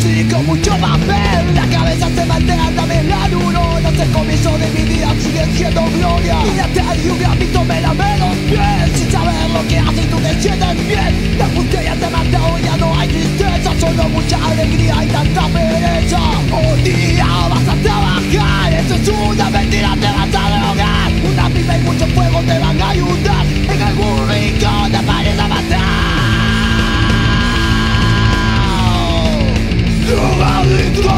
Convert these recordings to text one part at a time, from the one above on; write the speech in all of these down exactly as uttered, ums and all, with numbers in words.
electrónico, mucho papel. La cabeza se maltea, dame la neuronas. El comienzo de mi día sigue siendo gloria. Mírate y un gramito me lame los pies. Sin saber lo que hace y tú te sientes bien. La botella te mata, hoy ya no hay tristeza. Solo mucha alegría y tanta pereza. Un día vas a trabajar, eso es una mentira, te vas a drogar. Una pipa y mucho fuego te van a ayudar. En algún rincón te vayas a matar. ¡Drogadicto!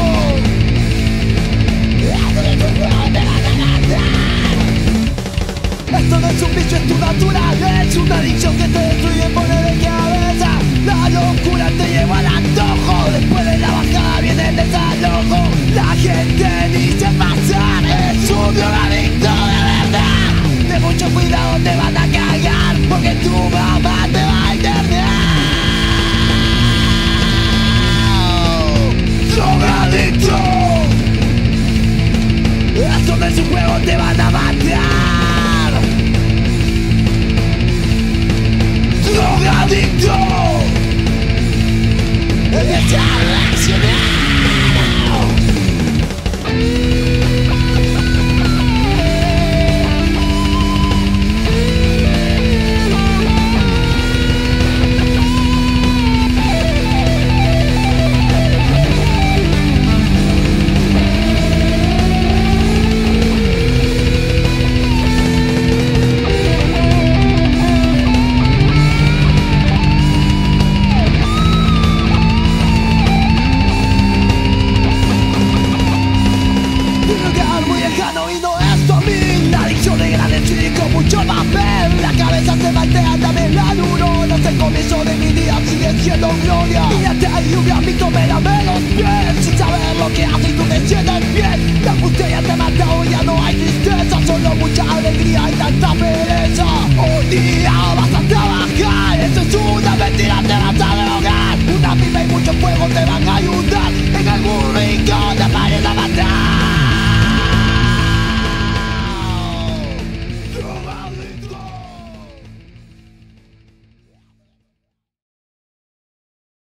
Esto no es un bicho, es tu naturaleza. Es una adicción que te destruye, pone de cabeza. La locura te lleva al antojo. Después de la bajada viene el desalojo. La gente dice pasar, es un drogadicto de verdad. De mucho cuidado te van a cagar, porque tu mamá te va a internar. ¡Drogadicto! Esto no es un juego, te van a matar. ¡Drogadicto! ¡Empieza a reaccionar! Mucho papel, la cabeza se maltea, dame la neuronas. El comienzo de mi día sigue siendo gloria. Mírate y un gramito me lame los pies. Sin saber lo que hace y tú te sientes bien. La botella te